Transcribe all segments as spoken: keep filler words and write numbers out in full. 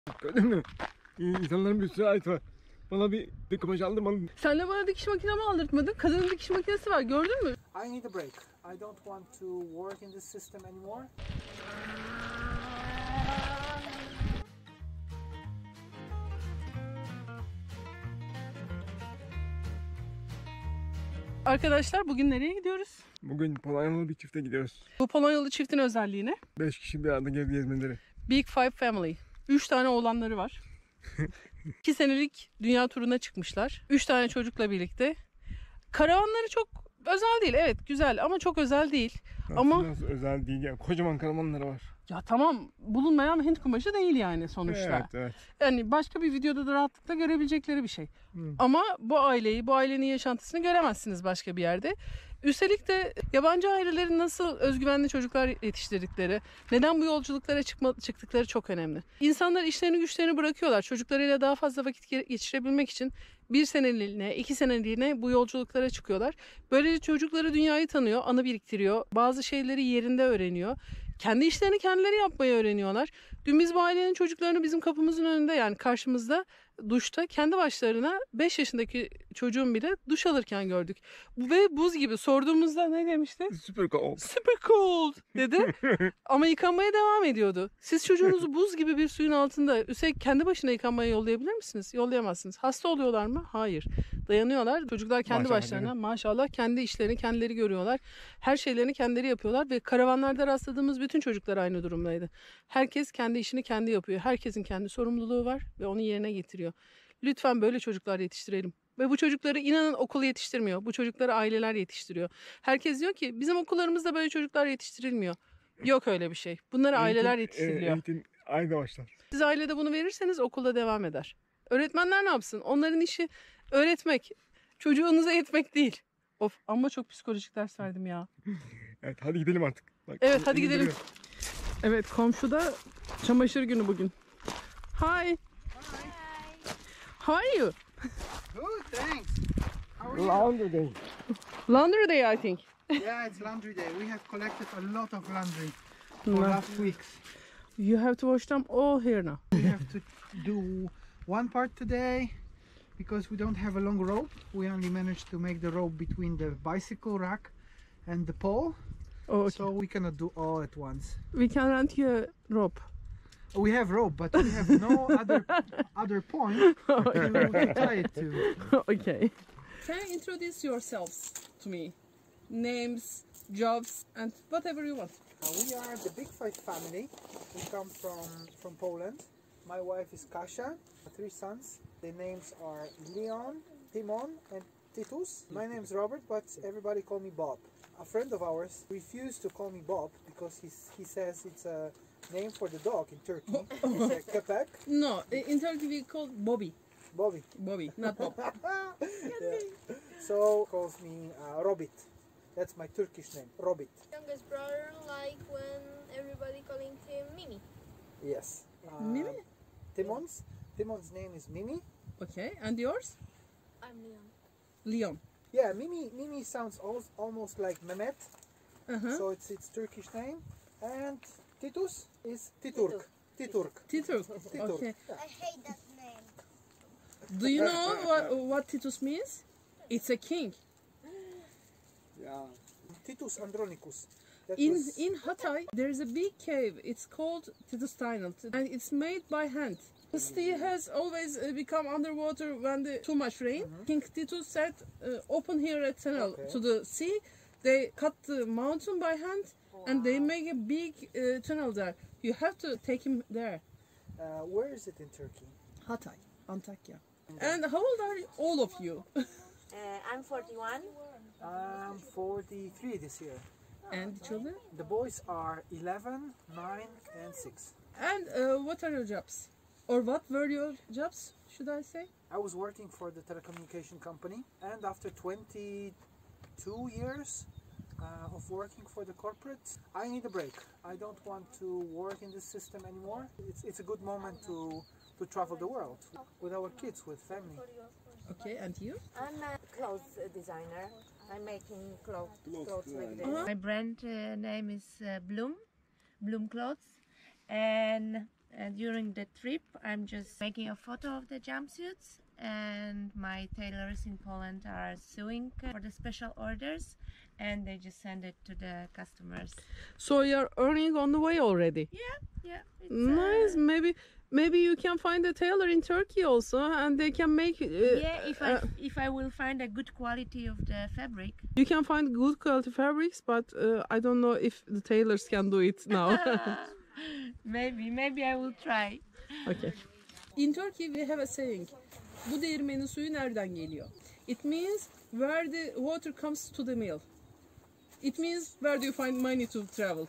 Gördün mü? İnsanların bir sürü ait var. Bana bir dekopaj aldırmadın. Sen de bana dikiş makinemi aldırtmadın. Kadının dikiş makinesi var, gördün mü? I need a break. I don't want to work in this system anymore. Arkadaşlar bugün nereye gidiyoruz? Bugün Polonyalı bir çifte gidiyoruz. Bu Polonyalı çiftin özelliği ne? Beş kişi bir arada gezi gezmeleri. Big Five Family. Üç tane oğlanları var. İki senelik dünya turuna çıkmışlar. Üç tane çocukla birlikte. Karavanları çok özel değil. Evet güzel ama çok özel değil. Aslında Ama nasıl özel değil yani. Kocaman karavanları var. ya tamam, bulunmayan Hint kumaşı değil yani sonuçta. Evet, evet. Yani başka bir videoda da rahatlıkla görebilecekleri bir şey. Hı. Ama bu aileyi, bu ailenin yaşantısını göremezsiniz başka bir yerde. Üstelik de yabancı ailelerin nasıl özgüvenli çocuklar yetiştirdikleri, neden bu yolculuklara çıkma, çıktıkları çok önemli. İnsanlar işlerini güçlerini bırakıyorlar. Çocuklarıyla daha fazla vakit geçirebilmek için bir seneliğine, iki seneliğine bu yolculuklara çıkıyorlar. Böylece çocukları dünyayı tanıyor, anı biriktiriyor. Bazı şeyleri yerinde öğreniyor. Kendi işlerini kendileri yapmayı öğreniyorlar. Dün biz bu ailenin çocuklarını bizim kapımızın önünde, yani karşımızda duşta kendi başlarına beş yaşındaki çocuğun bile duş alırken gördük. Ve buz gibi. Sorduğumuzda ne demişti? Süper cool. Super cold dedi. Ama yıkanmaya devam ediyordu. Siz çocuğunuzu buz gibi bir suyun altında üstelik kendi başına yıkanmaya yollayabilir misiniz? Yollayamazsınız. Hasta oluyorlar mı? Hayır. Dayanıyorlar. Çocuklar kendi Maşallah, başlarına değil mi? maşallah kendi işlerini kendileri görüyorlar. Her şeylerini kendileri yapıyorlar ve karavanlarda rastladığımız bütün çocuklar aynı durumdaydı. Herkes kendi işini kendi yapıyor. Herkesin kendi sorumluluğu var ve onu yerine getiriyor. Lütfen böyle çocuklar yetiştirelim. Ve bu çocukları inanın okul yetiştirmiyor. Bu çocukları aileler yetiştiriyor. Herkes diyor ki bizim okullarımızda böyle çocuklar yetiştirilmiyor. Yok öyle bir şey. Bunları aileler yetiştiriliyor. Eğitim ayda başlar. Siz ailede bunu verirseniz okulda devam eder. Öğretmenler ne yapsın? Onların işi öğretmek. Çocuğunuza eğitmek değil. Of, amma çok psikolojik ders verdim ya. Evet hadi gidelim artık. Bak, Evet hadi iyi gidelim. duruyor. Evet, komşuda çamaşır günü bugün. Hi. How are you? Good, thanks. How are you? Laundry day. Laundry day I think. Yeah, it's laundry day. We have collected a lot of laundry for No. last weeks. You have to wash them all here now. We have to do one part today because we don't have a long rope. We only managed to make the rope between the bicycle rack and the pole. Oh, okay. So we cannot do all at once. We can rent you a rope. We have rope, but we have no other other point to, to tie it to. Okay. Can you introduce yourselves to me? Names, jobs, and whatever you want. Uh, we are the Big Five family. We come from from Poland. My wife is Kasia. Three sons. Their names are Leon, Timon, and Titus. My name is Robert, but everybody call me Bob. A friend of ours refused to call me Bob because he's, he says it's a name for the dog in Turkey. It's a köpek. No, in Turkey we call Bobby. Bobby. Bobby, not Bob. Yeah. So calls me uh, Robit. That's my Turkish name, Robit. Youngest brother, like when everybody calling him Mimi. Yes. Uh, Mimi? Timon's Timon's name is Mimi. Okay, and yours? I'm Leon. Leon. Yeah, Mimi Mimi sounds al almost like Mehmet. Uh-huh. So it's its Turkish name. And Titus is Titurk. Titurk. Titus. Titurk. Okay. I hate that name. Do you know what, what Titus means? It's a king. Yeah. Titus Andronicus. That In was- in Hatay, there is a big cave. It's called Titus Tunnel, and it's made by hand. The sea has always uh, become underwater when the too much rain. King Titus said, uh, "Open here a tunnel Okay. to the sea." They cut the mountain by hand, and they make a big uh, tunnel there. You have to take him there. uh, where is it in Turkey? Hatay, Antakya. And how old are you, all of you? Uh, I'm forty-one. I'm forty-three this year. And the children? The boys are eleven, nine, and six. And uh, what are your jobs? Or what were your jobs, should I say? I was working for the telecommunication company, and after twenty-two years uh, of working for the corporate, I need a break. I don't want to work in this system anymore. It's, it's a good moment to, to travel the world with our kids, with family. Okay, and you? I'm a clothes uh, designer. I'm making clothes, clothes with Uh-huh. the... My brand uh, name is uh, Bloom, Bloom Clothes. And Uh, during the trip, I'm just making a photo of the jumpsuits, and my tailors in Poland are sewing uh, for the special orders, and they just send it to the customers. So you're earning on the way already. Yeah, yeah. It's, Nice. uh, Maybe maybe you can find a tailor in Turkey also, and they can make. Uh, yeah, if I uh, if I will find a good quality of the fabric. you can find good quality fabrics, but uh, I don't know if the tailors can do it now. maybe, maybe I will try. Okay. In Turkey we have a saying. Bu değirmenin suyu nereden geliyor? It means where the water comes to the mill. It means where do you find money to travel?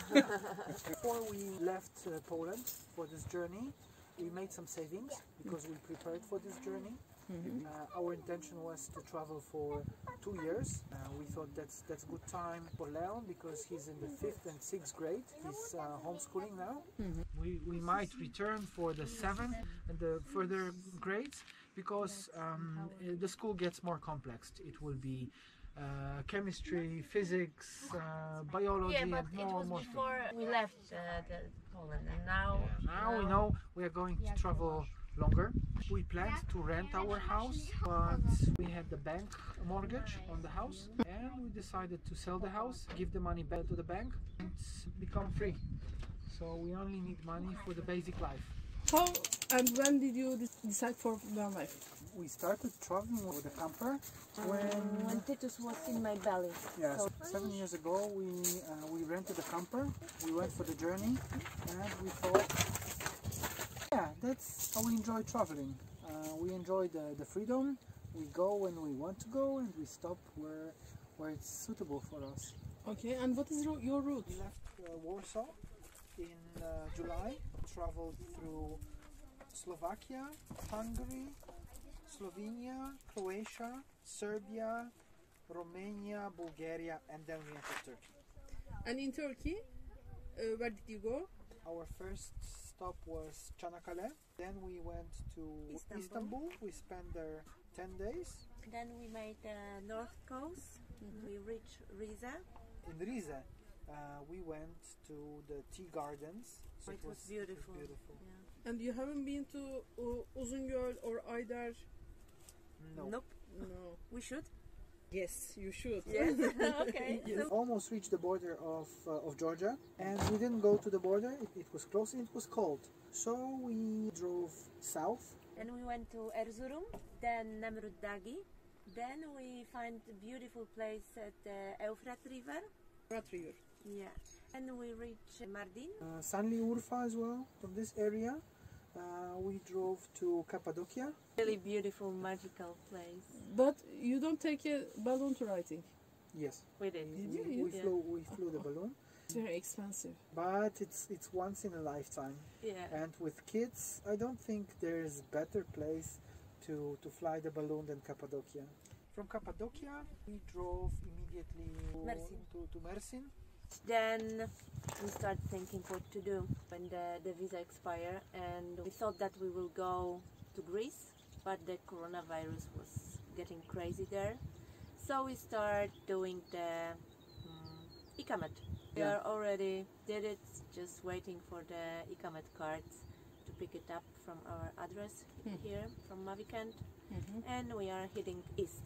Before we left uh, Poland for this journey, we made some savings because we prepared for this journey. Uh, our intention was to travel for two years. Uh, we thought that's that's good time for Leon because he's in the fifth and sixth grade. He's uh, homeschooling now. We we might return for the seventh and the further grades because um, the school gets more complex. It will be uh, chemistry, physics, uh, biology, Yeah, but and it more was and more. before we left uh, the Poland, and now Now we know we are going to travel longer. We planned to rent our house, but we had the bank mortgage on the house, and we decided to sell the house, give the money back to the bank, and become free. So we only need money for the basic life. How and when did you decide for van life? We started traveling with a camper when, When Titus was in my belly. yeah, So seven years ago we uh, we rented a camper. We went for the journey, and we thought, yeah, that's how we enjoy traveling. Uh, we enjoy the, the freedom. We go when we want to go, and we stop where where it's suitable for us. Okay, and what is ro- your route? We left uh, Warsaw in uh, July, traveled through Slovakia, Hungary, Slovenia, Croatia, Serbia, Romania, Bulgaria, and then we entered Turkey. And in Turkey, uh, where did you go? Our first stop was Çanakkale. Then we went to Istanbul. Istanbul. We spent there ten days. Then we made the north coast. We reached Riza. In Rize, uh, we went to the tea gardens. So It was beautiful. beautiful. Yeah. And you haven't been to uh, Uzungöl or Ayder? No. Nope. No. We should. Yes, you should. Yes. Okay. We almost reached the border of uh, of Georgia, and we didn't go to the border. It, it was close and it was cold, so we drove south. And we went to Erzurum, then Nemrut Dagi. Then we find a beautiful place at the Euphrates River. River. Yeah. And we reach Mardin. Uh, Sanliurfa as well. From this area, uh, we drove to Cappadocia. Really beautiful, magical place. But you don't take a balloon to riding. Yes, We did. Did we, you? we Yeah. flew we flew the balloon, It's very expensive. but it's it's once in a lifetime. Yeah. And with kids, I don't think there's better place to to fly the balloon than Cappadocia. From Cappadocia, we drove immediately to Mersin. to, to Mersin. Then we started thinking what to do when the, the visa expire, and we thought that we will go to Greece, but the coronavirus was getting crazy there. So we start doing the um, Ikamet. We Yeah. are already did it, just waiting for the Ikamet cards to pick it up from our address here from Mavikent, and we are heading east.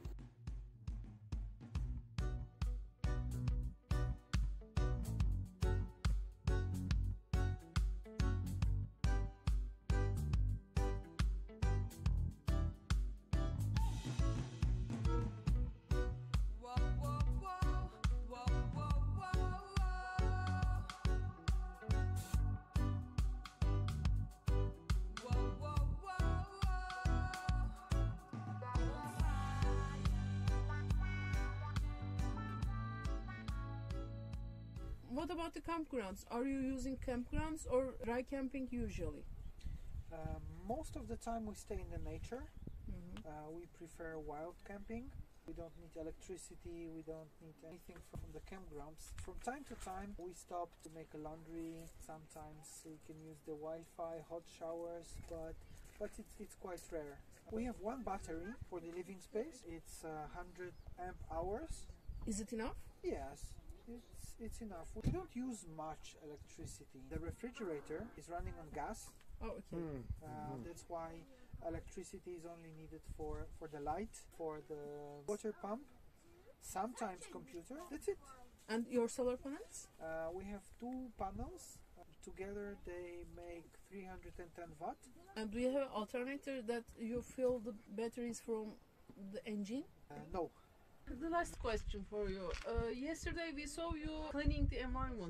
What about the campgrounds? Are you using campgrounds or dry camping usually? Uh, most of the time, we stay in the nature. Uh, we prefer wild camping. We don't need electricity, we don't need anything from the campgrounds. From time to time we stop to make a laundry, sometimes we can use the Wi-Fi, hot showers, but but it's, it's quite rare. We have one battery for the living space, it's uh, one hundred amp hours. Is it enough? Yes, It's, it's enough. We don't use much electricity. The refrigerator is running on gas. Oh, okay. Hmm. Uh, that's why electricity is only needed for, for the light, for the water pump, sometimes computer. That's it. And your solar panels? Uh, we have two panels. Uh, together they make three hundred ten watt. And do you have an alternator that you fill the batteries from the engine? Uh, no. The last question for you. Uh, yesterday we saw you cleaning the environment.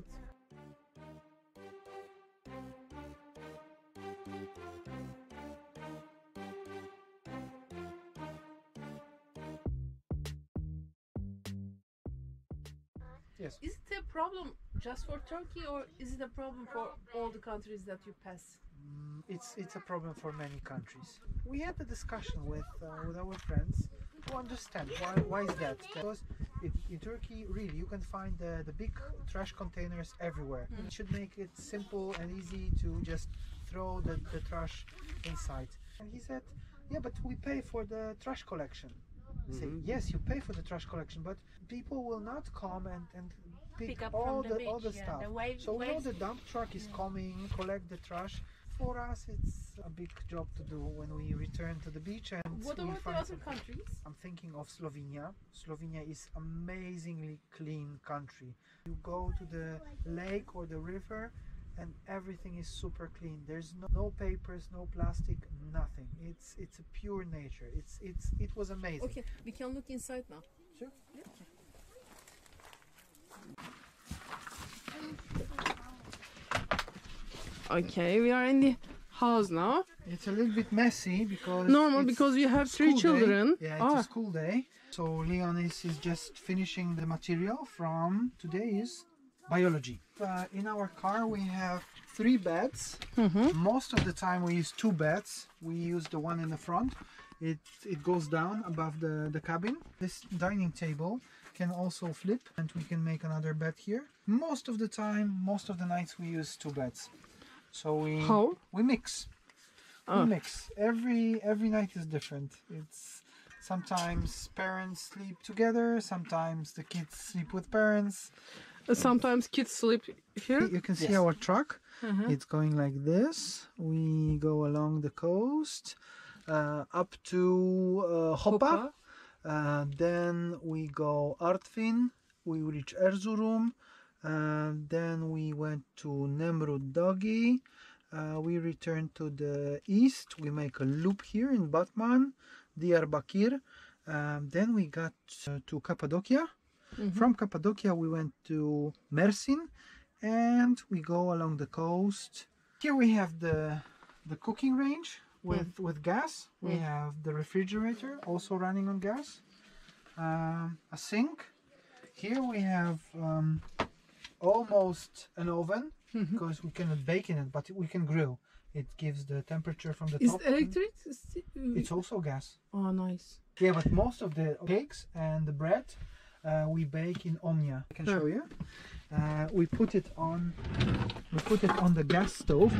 Yes. Is it a problem just for Turkey or is it a problem for all the countries that you pass? Mm, it's it's a problem for many countries. We had a discussion with uh, with our friends to understand why why is that? Because in, in Turkey, really, you can find the, the big trash containers everywhere. It should make it simple and easy to just throw the, the trash inside. And he said, yeah, but we pay for the trash collection. I say, yes, you pay for the trash collection, but people will not come and, and pick, Pick up all from the the all the beach, yeah, stuff. the wave- so we know waves- the dump truck is coming, collect the trash. For us, it's a big job to do when we return to the beach. And What we about the find other some- countries? I'm thinking of Slovenia. Slovenia is amazingly clean country. You go to the lake or the river and everything is super clean. There's no, no papers, no plastic, nothing. It's it's a pure nature. It's it's it was amazing. Okay, we can look inside now. Sure. Okay, we are in the house now. It's a little bit messy because Normal it's because you have three school day. children. Yeah, it's Ah, a school day. So Leon is, is just finishing the material from today is biology. Uh, in our car we have three beds. mhm. Most of the time we use two beds. We use the one in the front. It it goes down above the, the cabin. This dining table can also flip and we can make another bed here. Most of the time, most of the nights we use two beds. So we How? we mix. Ah. We mix. Every every night is different. It's sometimes parents sleep together, sometimes the kids sleep with parents. Sometimes kids sleep here. You can see our truck. Mhm. It's going like this. We go along the coast uh, up to uh, Hopa. Hopa. Uh, then we go Artvin. We reach Erzurum. Uh, then we went to Nemrut Dagi. Uh, we return to the east. We make a loop here in Batman, Diyarbakir. Um, then we got uh, to Cappadocia. Mhm. From Cappadocia we went to Mersin and we go along the coast. Here we have the the cooking range with with gas. We Mm. have the refrigerator also running on gas. Um, a sink. Here we have um, almost an oven because we cannot bake in it, but we can grill. It gives the temperature from the Is top. it electric? It's also gas. Oh, nice. Yeah, but most of the cakes and the bread uh, we bake in Omnia. I can show you. Uh, we put it on. We put it on the gas stove.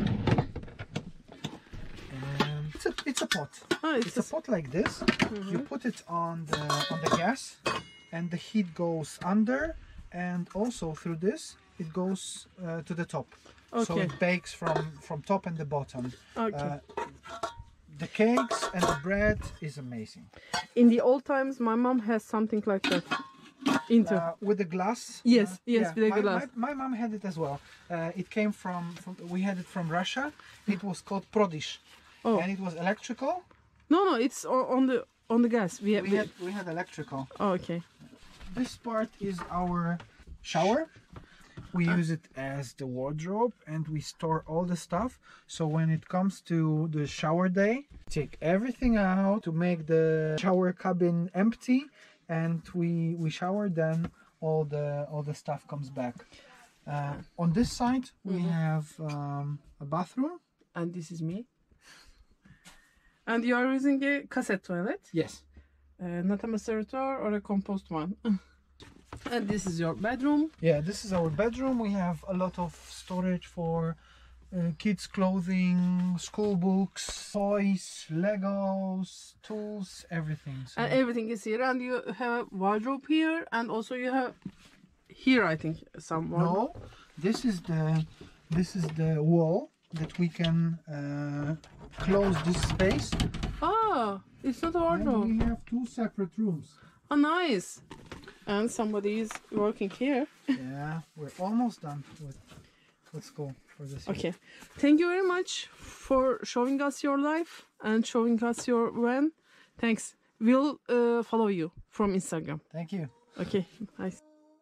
And it's a it's a pot. Oh, It's a pot like this. You put it on the on the gas, and the heat goes under, and also through this it goes uh, to the top. So Okay. it bakes from from top and the bottom. Okay. Uh, the cakes and the bread is amazing. In the old times, my mom has something like that. Into. Uh, with the glass. Yes, uh, yes, with the my, glass. My, my mom had it as well. Uh, it came from, from, we had it from Russia. It was called Prodish. Oh. And it was electrical. No, no, it's o- on the on the gas. We have. We had, we had electrical. Oh, okay. This part is our shower. We use it as the wardrobe and we store all the stuff. So when it comes to the shower day, take everything out to make the shower cabin empty, and we we shower. Then all the all the stuff comes back. Uh, on this side we have um, a bathroom. And this is me. And you are using a cassette toilet, Yes. uh, not a maceratore or a compost one. And this is your bedroom. Yeah, this is our bedroom. We have a lot of storage for uh, kids' clothing, school books, toys, Legos, tools, everything. So And everything is here. And you have a wardrobe here. And also you have here, I think, somewhere. No, this is the this is the wall that we can uh, close this space. Ah, it's not a wardrobe. And we have two separate rooms. Oh, nice. And somebody is working here. Yeah, we're almost done with with school for this year. Okay. Thank you very much for showing us your life and showing us your van. Thanks. We'll uh, follow you from Instagram. Thank you. Okay. Nice.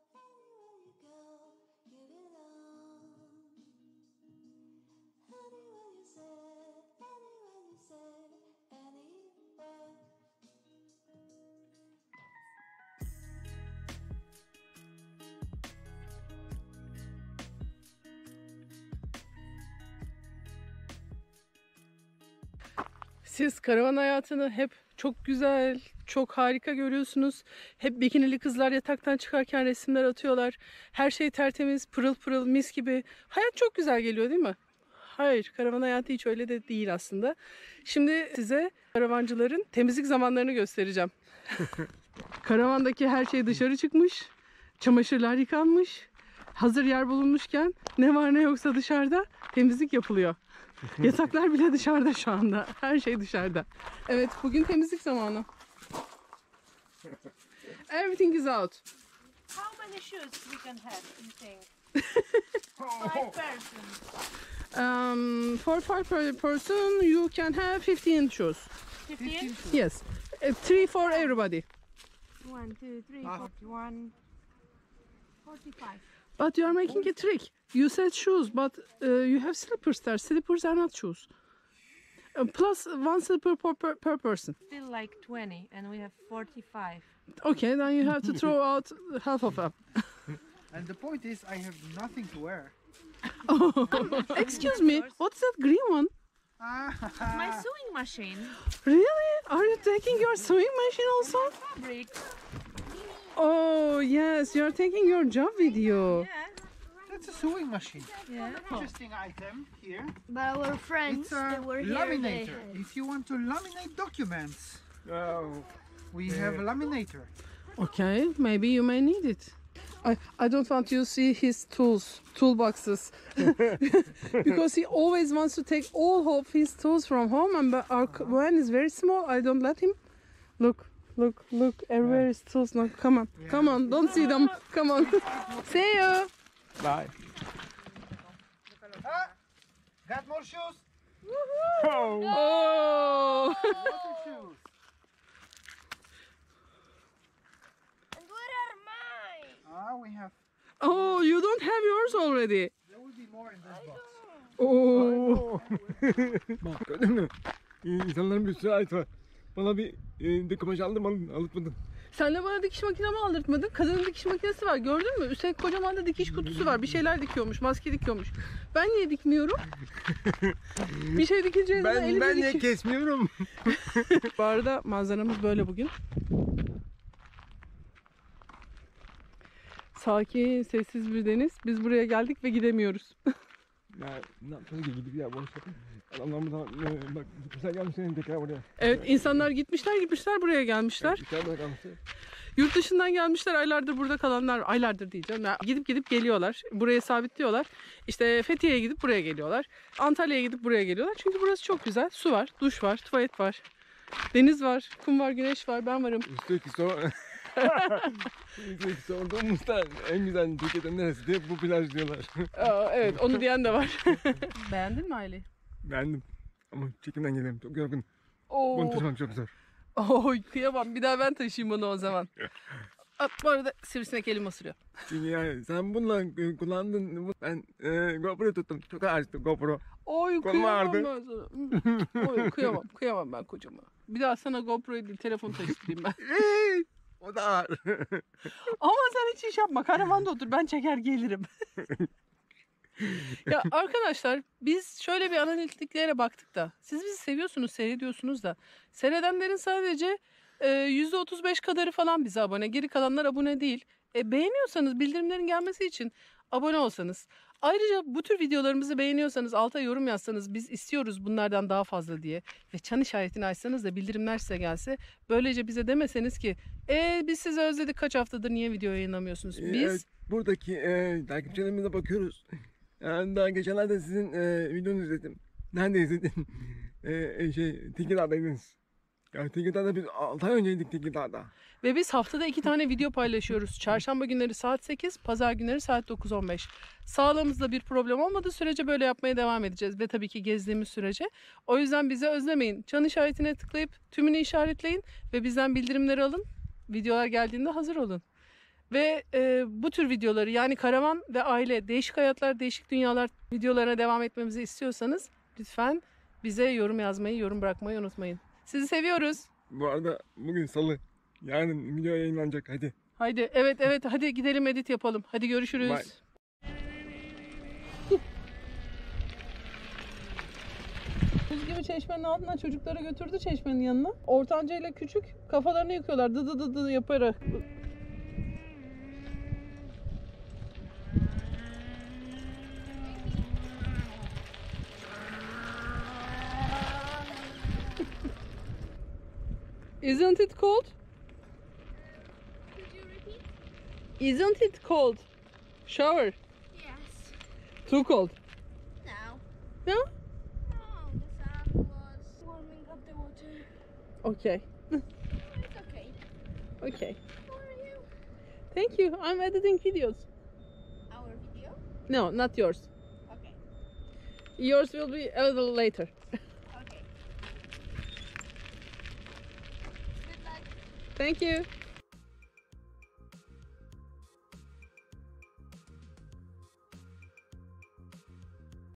Siz karavan hayatını hep çok güzel, çok harika görüyorsunuz. Hep bikinili kızlar yataktan çıkarken resimler atıyorlar. Her şey tertemiz, pırıl pırıl, mis gibi. Hayat çok güzel geliyor değil mi? Hayır, karavan hayatı hiç öyle de değil aslında. Şimdi size karavancıların temizlik zamanlarını göstereceğim. Karavandaki her şey dışarı çıkmış. Çamaşırlar yıkanmış. Hazır yer bulunmuşken ne var ne yoksa dışarıda temizlik yapılıyor. Yataklar bile dışarıda şu anda. Her şey dışarıda. Evet, bugün temizlik zamanı. Everything is out. How many shoes we can have, you think? Five persons. Um, for five per person, you can have fifteen shoes. Fifteen? Yes, Uh, three for everybody. One, two, three, forty-one, forty-five. But you are making a trick. You said shoes, but uh, you have slippers there. Slippers are not shoes. Uh, plus one slipper per, per, per person. Still like twenty, and we have forty-five. Okay, then you have to throw out half of them. And the point is, I have nothing to wear. Excuse me, what's that green one? My sewing machine. Really? Are you taking your sewing machine also? Fabric. Oh yes, you are taking your job with you. Yeah. That's a sewing machine. Yeah. Interesting item here. By our friends It's a that were here. laminator. If you want to laminate documents, Oh. we have a laminator. Okay, maybe you may need it. I, I don't want you to see his tools, toolboxes. Because he always wants to take all of his tools from home, and but our c- van is very small. I don't let him. Look, look, look, everywhere is tools. No, come on, come on, don't see them. Come on. See you. Bye. Ah, got more shoes? Oh. Oh. Lots of shoes. And what are mine? Ah, we have. Oh, you don't have yours already. There will be more in this box. Oh. Bak gördün mü? İnsanların bir sürü ayeti var. Bana bir e, dekopaj aldım, alın, alıtmadım. Sen de bana dikiş makinemi aldırtmadın. Kadının dikiş makinesi var. Gördün mü? Üstelik kocaman da dikiş kutusu var. Bir şeyler dikiyormuş. Maske dikiyormuş. Ben niye dikmiyorum? Bir şey dikeceğiz zaman Ben, elimle ben niye dikiyor. kesmiyorum? Bu arada manzaramız böyle bugün. Sakin, sessiz bir deniz. Biz buraya geldik ve gidemiyoruz. Ya ne yapacağız ki gidip ya boş yapın. Adamlar buradan e, bak güzel gelmiş senin tekrar buraya. Evet, insanlar gitmişler gitmişler buraya gelmişler. İçeride kalmışlar. Yurt dışından gelmişler, aylardır burada kalanlar, aylardır diyeceğim. Yani gidip gidip geliyorlar. Buraya sabitliyorlar. İşte Fethiye'ye gidip buraya geliyorlar. Antalya'ya gidip buraya geliyorlar. Çünkü burası çok güzel. Su var, duş var, tuvalet var. Deniz var, kum var, güneş var, ben varım. Üstelik sor... Üstelik sorduğumuzda en güzel Türkiye'den neresi diye bu plaj diyorlar. Aa, evet, onu diyen de var. Beğendin mi aileyi? Beğendim. Ama çekimden geliyorum. Çok yorgun. Oo. Bunu taşımak çok zor. Oy, kıyamam. Bir daha ben taşıyayım bunu o zaman. Aa, bu arada sivrisinek elimi ısırıyor. Çünkü yani sen bununla e, kullandın. Ben e, GoPro tuttum. Çok ağrıdı GoPro. Oy, Kolum kıyamam ağrıdı. ben sana. Oy, kıyamam. Kıyamam ben kocama. Bir daha sana GoPro'yu değil, telefon taşıtayım ben. Eee, o da ağır. Ama sen hiç iş yapma. Karavanda otur. Ben çeker gelirim. Ya arkadaşlar, biz şöyle bir analitiklere baktık da. Siz bizi seviyorsunuz, seyrediyorsunuz da. Seyredenlerin sadece e, yüzde otuz beş kadarı falan bize abone. Geri kalanlar abone değil. E, beğeniyorsanız, bildirimlerin gelmesi için abone olsanız. Ayrıca bu tür videolarımızı beğeniyorsanız alta yorum yazsanız, biz istiyoruz bunlardan daha fazla diye. Ve çan işaretini açsanız da bildirimler size gelse. Böylece bize demeseniz ki e, biz sizi özledik, kaç haftadır niye video yayınlamıyorsunuz? Biz Evet. buradaki e, takipçilerimize bakıyoruz. Yani daha geçenlerde sizin e, videonuzu izledim. Nerede izledin? e, e, şey, Tekirdağ'daydınız. Yani Tekirdağ'da biz altı ay önceydik Tekirdağ'da. Ve biz haftada iki tane video paylaşıyoruz. Çarşamba günleri saat sekiz, pazar günleri saat dokuz on beş. Sağlığımızda bir problem olmadığı sürece böyle yapmaya devam edeceğiz. Ve tabii ki gezdiğimiz sürece. O yüzden bizi özlemeyin. Çan işaretine tıklayıp tümünü işaretleyin ve bizden bildirimleri alın. Videolar geldiğinde hazır olun. Ve e, bu tür videoları, yani karavan ve aile, değişik hayatlar, değişik dünyalar videolarına devam etmemizi istiyorsanız lütfen bize yorum yazmayı, yorum bırakmayı unutmayın. Sizi seviyoruz. Bu arada bugün salı. Yarın video yayınlanacak, hadi. Haydi, evet evet, hadi gidelim edit yapalım. Hadi görüşürüz. Bye. Buz gibi çeşmenin altından çocukları götürdü çeşmenin yanına. Ortanca ile küçük kafalarını yıkıyorlar dı dı dı dı yaparak. Isn't it cold? Could you repeat? Isn't it cold? Shower. Yes. Too cold. No. No? No, the sun was warming up the water. Okay. It's okay. Okay. How are you? Thank you. I'm editing videos. Our video? No, not yours. Okay. Yours will be a little later. Okay. Good luck. Thank you.